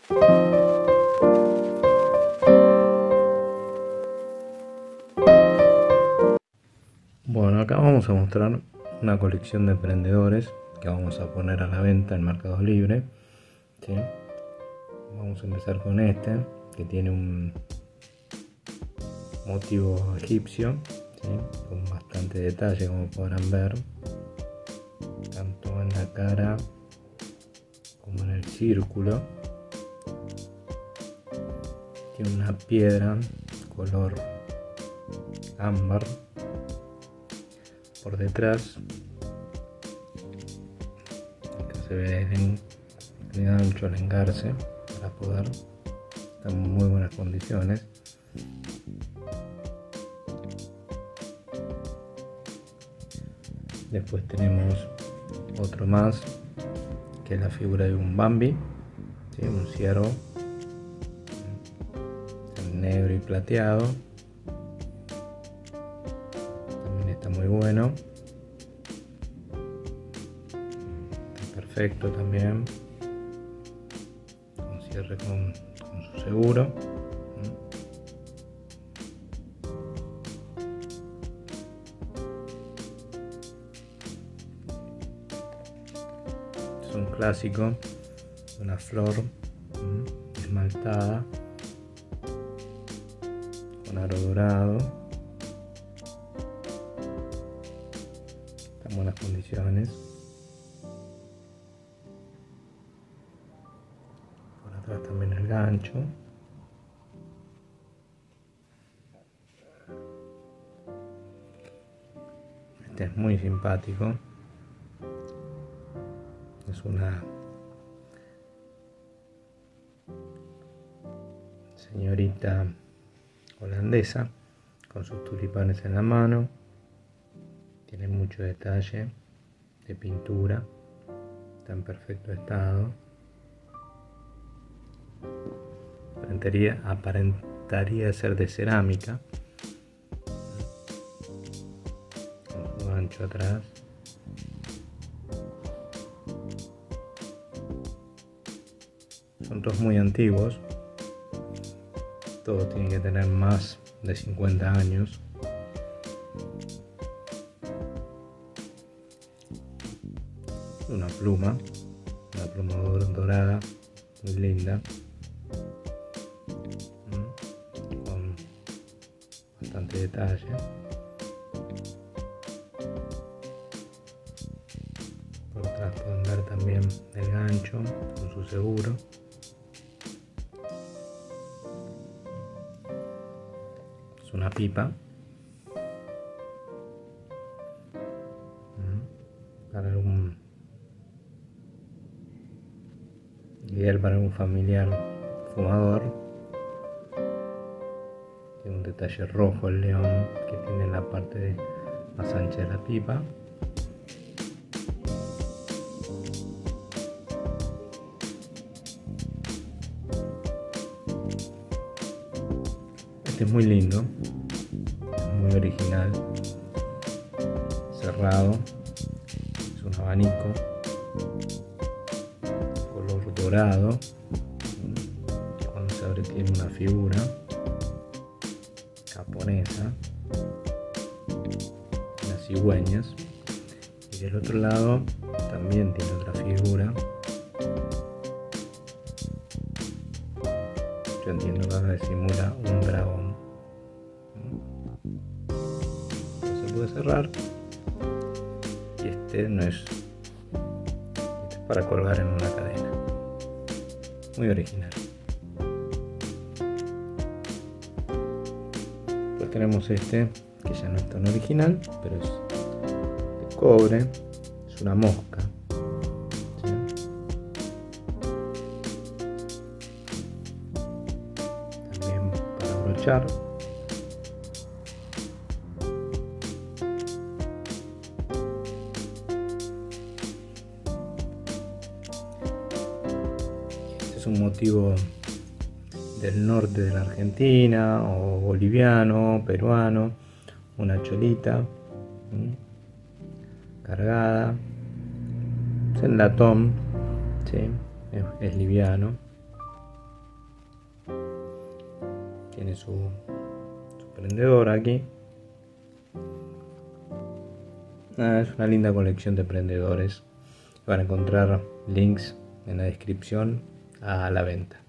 Bueno, acá vamos a mostrar una colección de prendedores que vamos a poner a la venta en Mercado Libre, ¿sí? Vamos a empezar con este, que tiene un motivo egipcio, ¿sí? Con bastante detalle, como podrán ver, tanto en la cara como en el círculo. Tiene una piedra color ámbar por detrás. Acá se ve el gancho, el engarce para poder. Está en muy buenas condiciones. Después tenemos otro más, que es la figura de un Bambi, ¿sí? Un ciervo en negro y plateado. También está muy bueno. Está perfecto también. Un cierre con su seguro. Es un clásico, una flor esmaltada con aro dorado. Está en buenas condiciones. Por atrás también el gancho. Este es muy simpático. Es una señorita holandesa con sus tulipanes en la mano. Tiene mucho detalle de pintura. Está en perfecto estado. Aparentaría ser de cerámica. Con su gancho atrás. Son todos muy antiguos. Todos tienen que tener más de 50 años. Una pluma dorada, muy linda, con bastante detalle. Por atrás pueden ver también el gancho con su seguro. Es una pipa para ideal para un familiar fumador. Tiene un detalle rojo el león que tiene en la parte más ancha de la pipa. Este es muy lindo, muy original, cerrado, es un abanico color dorado, que cuando se abre tiene una figura japonesa, unas cigüeñas, y del otro lado también tiene otra figura. Yo entiendo que acá simula un dragón. No se puede cerrar. Y este no es. Este es para colgar en una cadena. Muy original. Pues tenemos este, que ya no es tan original, pero es de cobre. Es una mosca. También para abrochar. Es un motivo del norte de la Argentina, o boliviano, peruano, una cholita cargada, es en latón, ¿sí? Es liviano, Tiene su prendedor aquí. Es una linda colección de prendedores. Van a encontrar links en la descripción a la venta.